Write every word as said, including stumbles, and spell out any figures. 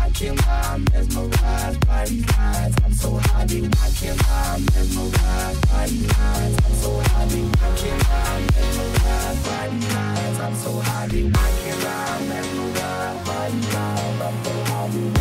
I can't lie, I'm mesmerized by these lines. I'm so high, I can't lie, I'm mesmerized by these lines. I'm so high, I can't lie, I'm mesmerized by these lines. I'm so high, I can't lie, I'm mesmerized by these lines. I'm so high.